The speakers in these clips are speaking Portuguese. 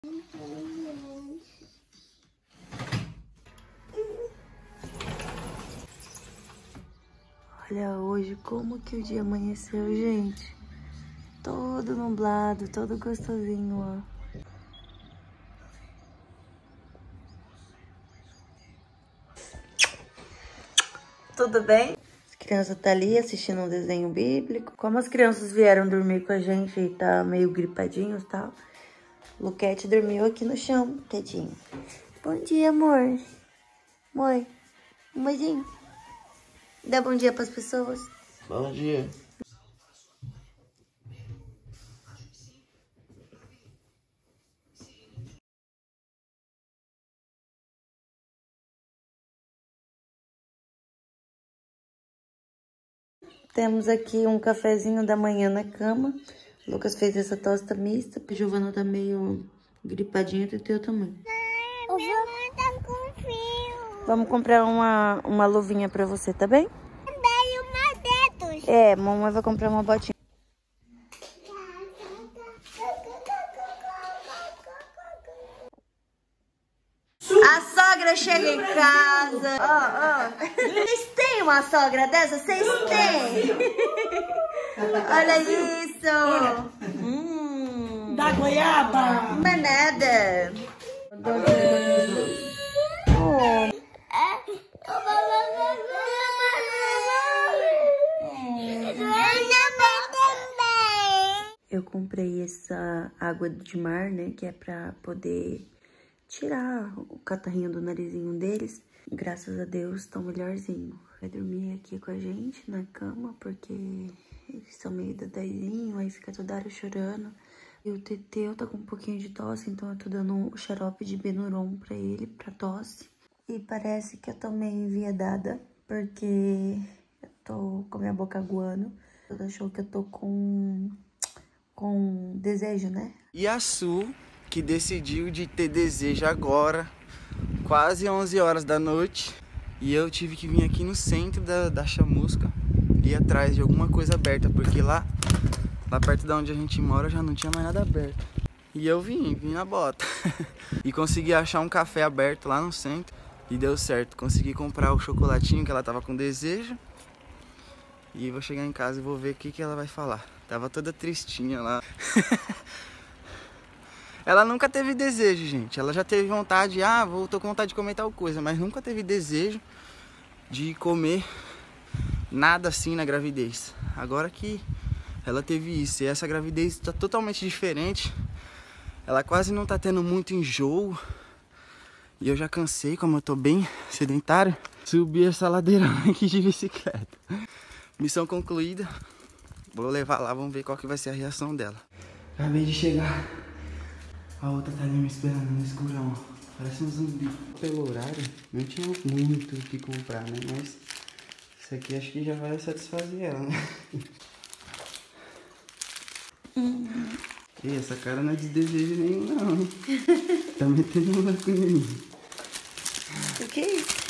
Olha hoje como que o dia amanheceu, gente. Todo nublado, todo gostosinho, ó. Tudo bem? As crianças tá ali assistindo um desenho bíblico. Como as crianças vieram dormir com a gente e tá meio gripadinhos e tal, Luquete dormiu aqui no chão, quietinho. Bom dia, amor. Amor, um beijinho. Dá bom dia pras pessoas. Bom dia. Temos aqui um cafezinho da manhã na cama. O Lucas fez essa tosta mista. A Giovana tá meio gripadinha, eu também. Mamãe tá com frio. Vamos comprar uma luvinha pra você, tá bem? Também uma dedos. É, mamãe vai comprar uma botinha. A sogra chega em casa. Ó. Vocês têm uma sogra dessa? Vocês têm? Olha isso. Da goiaba. Não é nada. Eu comprei essa água de mar, né? Que é pra poder tirar o catarrinho do narizinho deles. Graças a Deus, estão melhorzinho. Vai dormir aqui com a gente na cama, porque eles são meio dadazinho, aí fica toda hora chorando. E o Teteu tá com um pouquinho de tosse, então eu tô dando um xarope de Benuron pra ele, pra tosse. E parece que eu tô meio enviedada, porque eu tô com a minha boca aguando. Ela achou que eu tô com desejo, né? E a Su, que decidiu de ter desejo agora, quase 11 horas da noite. E eu tive que vir aqui no centro da chamusca, ir atrás de alguma coisa aberta, porque lá perto de onde a gente mora já não tinha mais nada aberto. E eu vim na bota. E consegui achar um café aberto lá no centro. E deu certo, consegui comprar o chocolatinho que ela tava com desejo. E vou chegar em casa e vou ver o que ela vai falar. Tava toda tristinha lá. Ela nunca teve desejo, gente. Ela já teve vontade, tô com vontade de comer tal coisa, mas nunca teve desejo de comer nada assim na gravidez. Agora que ela teve isso, e essa gravidez tá totalmente diferente. Ela quase não tá tendo muito enjoo. E eu já cansei, como eu tô bem sedentário, subir essa ladeira aqui de bicicleta. Missão concluída. Vou levar lá, vamos ver qual que vai ser a reação dela. Acabei de chegar. A outra tá ali me esperando no escurão, ó. Parece um zumbi. Pelo horário, não tinha muito o que comprar, né? Mas isso aqui acho que já vai satisfazer ela, né? E essa cara não é de desejo nenhum, não, hein? Tá metendo um louco em mim. O que é isso?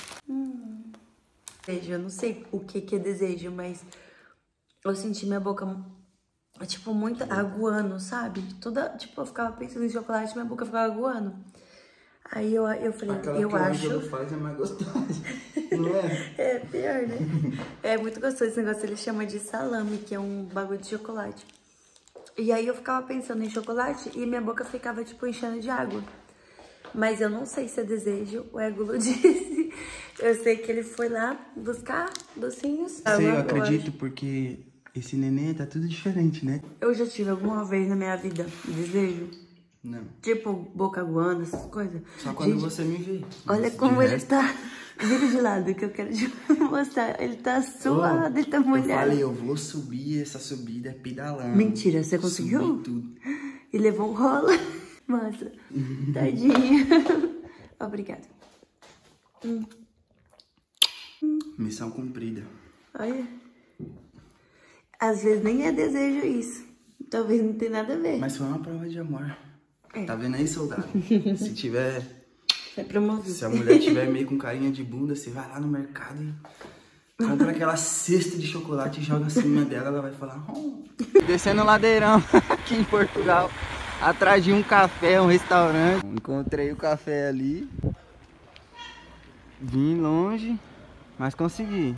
Eu não sei o que é desejo, mas eu senti minha boca, tipo, muito aguando, sabe? Tipo, eu ficava pensando em chocolate, minha boca ficava aguando. Aí eu falei, Aquela eu que o acho... Ângelo faz é mais gostosa, não é? É pior, né? É muito gostoso esse negócio, ele chama de salame, que é um bagulho de chocolate. E aí eu ficava pensando em chocolate e minha boca ficava, tipo, enchendo de água. Mas eu não sei se é desejo ou é gulodice. Eu sei que ele foi lá buscar docinhos. Sei, eu acredito, porque esse neném tá tudo diferente, né? Eu já tive alguma vez na minha vida desejo? Não. Tipo, boca aguando, essas coisas. Só quando Gente, você me vê. olha como ele tá. Vira de lado que eu quero te mostrar. Ele tá suado, ele tá molhado. Eu falei, eu vou subir essa subida pedalando. Mentira, você conseguiu? Subi tudo. E levou um rolo. Nossa, tadinha. Obrigada. Missão cumprida. Olha. Às vezes nem é desejo isso. Talvez não tenha nada a ver. Mas foi uma prova de amor. É. Tá vendo aí, soldado? Se tiver... É promovido. Se a mulher tiver meio com carinha de bunda, você vai lá no mercado e compra aquela cesta de chocolate e joga em cima dela, ela vai falar... Oh. Descendo o ladeirão aqui em Portugal. atrás de um café, um restaurante. Encontrei o café ali. Vim longe, mas consegui.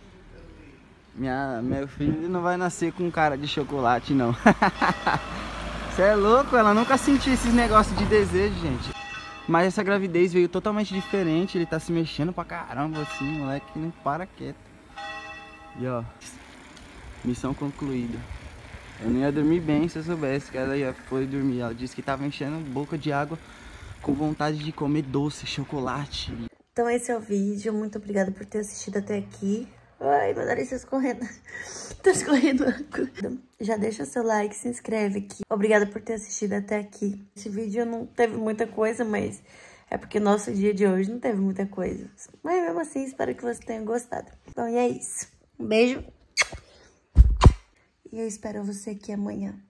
Meu filho não vai nascer com cara de chocolate, não. Você é louco? Ela nunca sentiu esses negócios de desejo, gente. Mas essa gravidez veio totalmente diferente. Ele tá se mexendo pra caramba, assim. O moleque não para quieto. E ó, missão concluída. Eu não ia dormir bem se eu soubesse que ela foi dormir. Ela disse que tava enchendo boca de água com vontade de comer doce, chocolate. Então esse é o vídeo. Muito obrigada por ter assistido até aqui. Ai, meu nariz tá escorrendo. Tá escorrendo água. Já deixa o seu like, se inscreve aqui. Obrigada por ter assistido até aqui. Esse vídeo não teve muita coisa, mas é porque o nosso dia de hoje não teve muita coisa. Mas mesmo assim, espero que você tenha gostado. Então, e é isso. Um beijo. E eu espero você aqui amanhã.